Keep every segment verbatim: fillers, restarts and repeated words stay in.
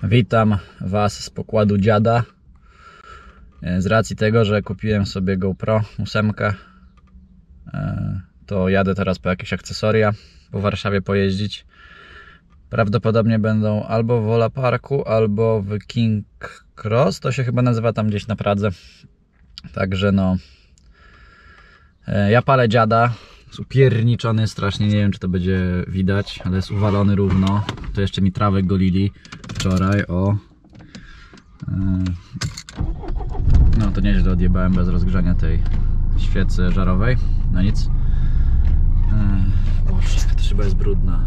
Witam Was z pokładu dziada. Z racji tego, że kupiłem sobie GoPro osiem, to jadę teraz po jakieś akcesoria, po Warszawie pojeździć. Prawdopodobnie będą albo w Wola Parku, albo w King Cross, to się chyba nazywa tam gdzieś na Pradze. Także no, ja palę dziada, jest upierniczony strasznie, nie wiem czy to będzie widać, ale jest uwalony równo. To jeszcze mi trawę golili wczoraj, o. No to nieźle odjebałem bez rozgrzania tej świecy żarowej, no nic. Boże, ta szyba jest brudna.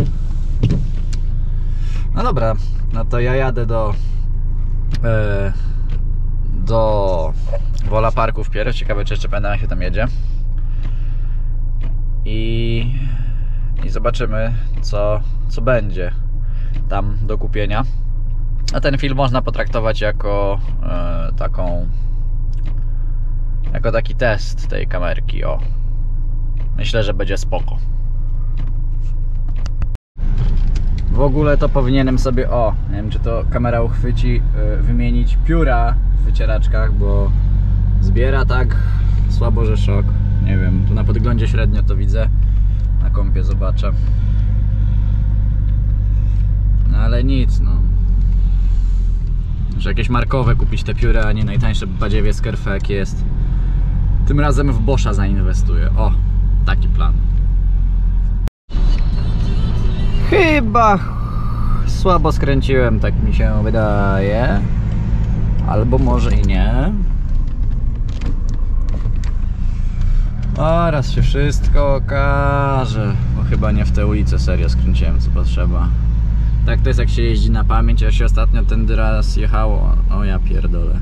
No dobra, no to ja jadę do do Wola Parku wpierw. Ciekawe czy jeszcze pamiętam jak się tam jedzie. I, i zobaczymy co, co będzie tam do kupienia. A ten film można potraktować jako e, taką jako taki test tej kamerki, o. Myślę, że będzie spoko. W ogóle to powinienem sobie, o, nie wiem czy to kamera uchwyci, yy, wymienić pióra w wycieraczkach, bo zbiera tak słabo, że szok. Nie wiem, tu na podglądzie średnio to widzę, na kompie zobaczę. No ale nic, no. Muszę jakieś markowe kupić te pióra, a nie najtańsze badziewie z Kerfę jak jest. Tym razem w Boscha zainwestuję, o, taki plan. Chyba słabo skręciłem, tak mi się wydaje. Albo może i nie. Oraz się wszystko okaże. Bo chyba nie w tę ulicę serio skręciłem co potrzeba. Tak to jest jak się jeździ na pamięć. Ja się ostatnio tędy raz jechało. O ja pierdolę.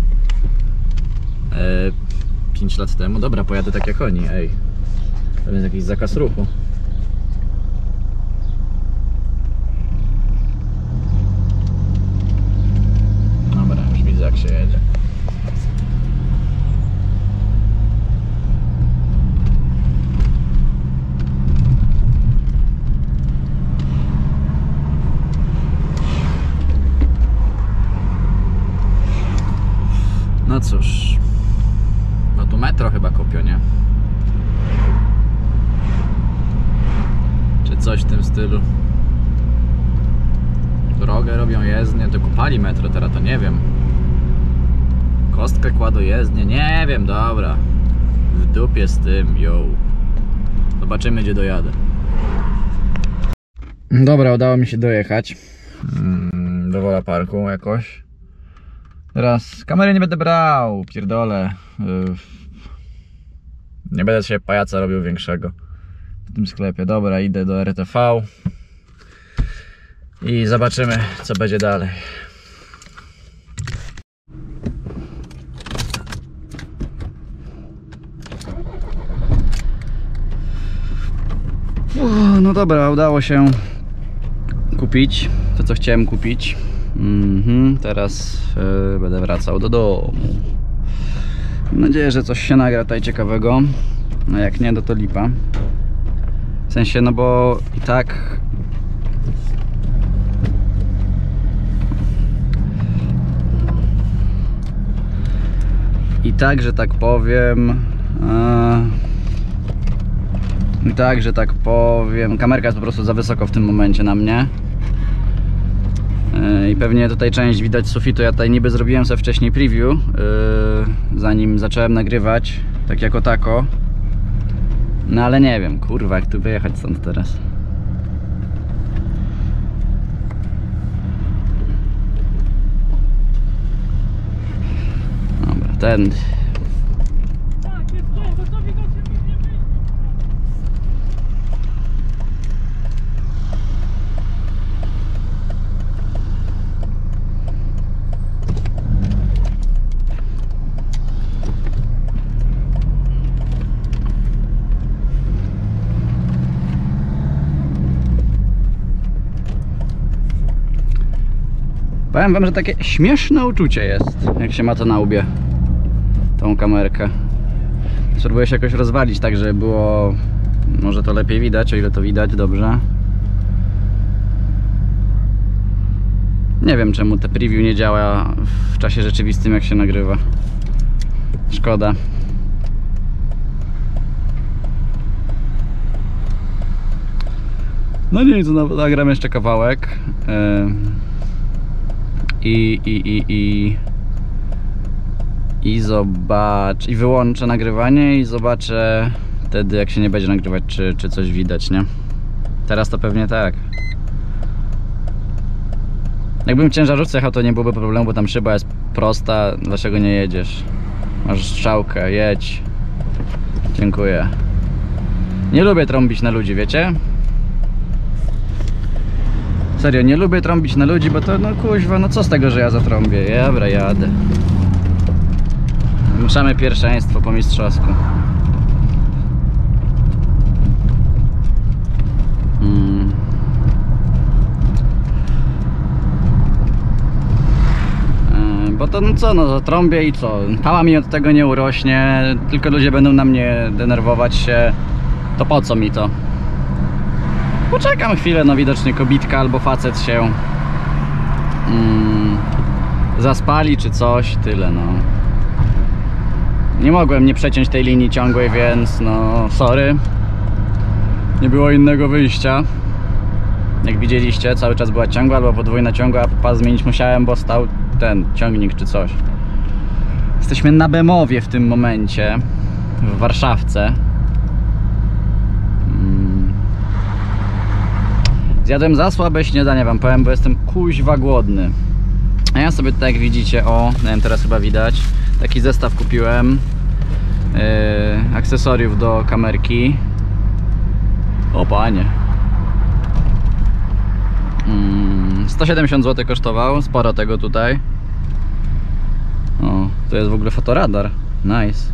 E, pięć lat temu. Dobra, pojadę tak jak oni, ej. To jest jakiś zakaz ruchu. Jak się jedzie. No cóż, no tu metro chyba kopią, nie? Czy coś w tym stylu. Drogę robią jezdnię, to kupali metro, teraz to nie wiem. Kostkę kładą jezdnię, nie wiem, dobra. W dupie z tym, yo. Zobaczymy gdzie dojadę. Dobra, udało mi się dojechać do Wola Parku jakoś. Teraz kamery nie będę brał, pierdolę. Nie będę się pajaca robił większego w tym sklepie. Dobra, idę do R T V i zobaczymy co będzie dalej. No dobra, udało się kupić to co chciałem kupić. Mhm, teraz yy, będę wracał do domu. Mam nadzieję, że coś się nagra tutaj ciekawego. No jak nie, to to lipa. W sensie, no bo i tak i tak, że tak powiem yy... I tak, że tak powiem, kamerka jest po prostu za wysoko w tym momencie na mnie. I pewnie tutaj część widać z sufitu. Ja tutaj niby zrobiłem sobie wcześniej preview, yy, zanim zacząłem nagrywać, tak jako tako. No ale nie wiem, kurwa, jak tu wyjechać stąd teraz. Dobra, tędy. Powiem wam, że takie śmieszne uczucie jest, jak się ma to na łbie, tą kamerkę. Spróbuję się jakoś rozwalić tak, żeby było może to lepiej widać, o ile to widać dobrze. Nie wiem, czemu te preview nie działa w czasie rzeczywistym, jak się nagrywa. Szkoda. No nic, nagram jeszcze kawałek. I, i, i, i, i zobacz, i wyłączę nagrywanie i zobaczę wtedy, jak się nie będzie nagrywać, czy, czy coś widać, nie? Teraz to pewnie tak. Jakbym w ciężarówce jechał, to nie byłoby problemu, bo tam szyba jest prosta. Dlaczego nie jedziesz? Masz strzałkę, jedź. Dziękuję. Nie lubię trąbić na ludzi, wiecie? Serio, nie lubię trąbić na ludzi, bo to no kuźwa, no co z tego, że ja zatrąbię? Dobra, jadę. Ruszamy pierwszeństwo po mistrzowsku. Hmm. Yy, bo to no co, no zatrąbię i co? Pała mi od tego nie urośnie, tylko ludzie będą na mnie denerwować się. To po co mi to? Poczekam chwilę, no widocznie kobitka albo facet się mm, zaspali czy coś, tyle no. Nie mogłem nie przeciąć tej linii ciągłej, więc no sorry. Nie było innego wyjścia. Jak widzieliście, cały czas była ciągła albo podwójna ciągła, a pas zmienić musiałem, bo stał ten ciągnik czy coś. Jesteśmy na Bemowie w tym momencie, w Warszawce. Zjadłem za słabe śniadanie, wam powiem, bo jestem kuźwa głodny. A ja sobie tutaj, jak widzicie, o, nie wiem, teraz chyba widać, taki zestaw kupiłem yy, akcesoriów do kamerki. O panie, yy, sto siedemdziesiąt złotych kosztował, sporo tego tutaj. O, to jest w ogóle fotoradar, nice.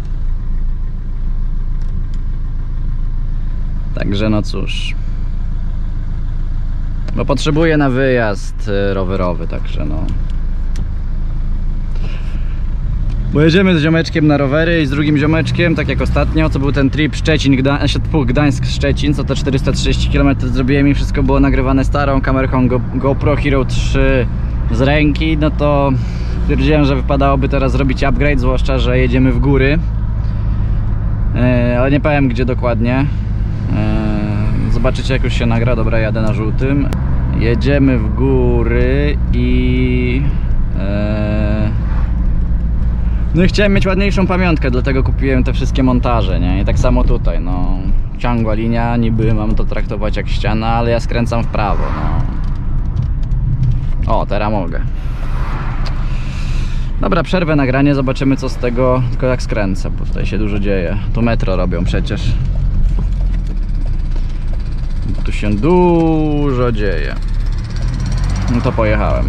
Także no cóż, bo potrzebuję na wyjazd rowerowy, także no. Bo jedziemy z ziomeczkiem na rowery i z drugim ziomeczkiem, tak jak ostatnio, co był ten trip Szczecin, Gda Gdańsk-Szczecin, co to czterysta trzydzieści kilometrów zrobiłem i wszystko było nagrywane starą kamerką Go GoPro Hero trzy z ręki, no to stwierdziłem, że wypadałoby teraz zrobić upgrade, zwłaszcza, że jedziemy w góry. Yy, ale nie powiem gdzie dokładnie. Yy, zobaczycie, jak już się nagra. Dobra, jadę na żółtym. Jedziemy w góry i... Yy... No i chciałem mieć ładniejszą pamiątkę, dlatego kupiłem te wszystkie montaże, nie? I tak samo tutaj, no. Ciągła linia, niby mam to traktować jak ściana, ale ja skręcam w prawo, no. O, teraz mogę. Dobra, przerwę nagranie, zobaczymy co z tego, tylko jak skręcę, bo tutaj się dużo dzieje. Tu metro robią przecież. Tu się dużo dzieje. No to pojechałem.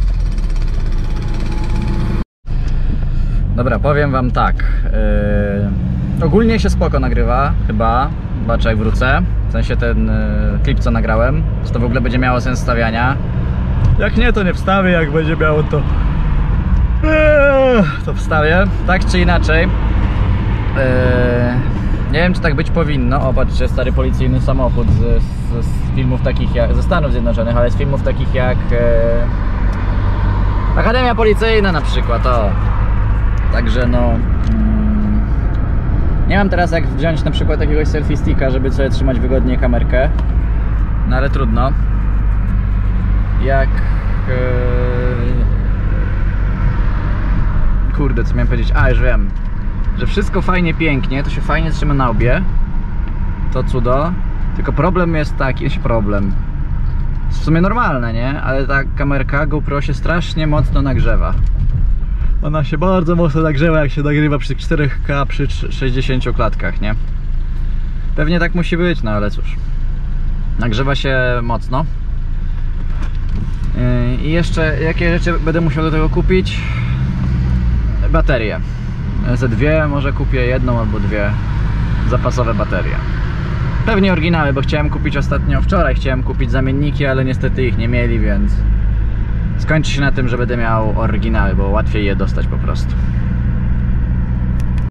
Dobra, powiem wam tak. Yy, ogólnie się spoko nagrywa, chyba. Zobaczę jak wrócę. W sensie ten yy, klip co nagrałem. Czy to w ogóle będzie miało sens wstawiania. Jak nie, to nie wstawię. Jak będzie miało, to yy, to wstawię. Tak czy inaczej. Yy, nie wiem, czy tak być powinno. O, patrzcie, stary policyjny samochód z, z, z filmów takich jak... ze Stanów Zjednoczonych, ale z filmów takich jak... Yy, Akademia Policyjna na przykład, o. Także no... Mm, nie mam teraz jak wziąć na przykład jakiegoś selfie sticka, żeby sobie trzymać wygodnie kamerkę. No ale trudno. Jak... Yy... Kurde, co miałem powiedzieć? A, już wiem. Że wszystko fajnie, pięknie, to się fajnie trzyma na łbie. To cudo. Tylko problem jest taki, problem. W sumie normalne, nie? Ale ta kamerka GoPro się strasznie mocno nagrzewa. Ona się bardzo mocno nagrzewa, jak się nagrywa przy czterech K, przy sześćdziesięciu klatkach, nie? Pewnie tak musi być, no ale cóż. Nagrzewa się mocno. I jeszcze jakie rzeczy będę musiał do tego kupić? Baterie. Ze dwie, może kupię jedną albo dwie zapasowe baterie. Pewnie oryginały, bo chciałem kupić ostatnio, wczoraj chciałem kupić zamienniki, ale niestety ich nie mieli, więc skończy się na tym, że będę miał oryginały, bo łatwiej je dostać po prostu.